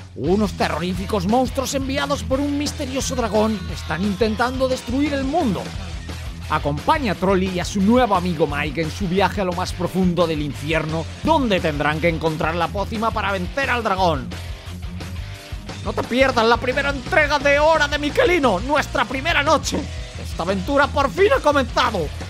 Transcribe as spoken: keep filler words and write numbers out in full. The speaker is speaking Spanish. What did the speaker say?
Unos terroríficos monstruos enviados por un misterioso dragón están intentando destruir el mundo. Acompaña a Trolli y a su nuevo amigo Mike en su viaje a lo más profundo del infierno, donde tendrán que encontrar la pócima para vencer al dragón. No te pierdas la primera entrega de Hora de Michelino, nuestra primera noche. Esta aventura por fin ha comenzado.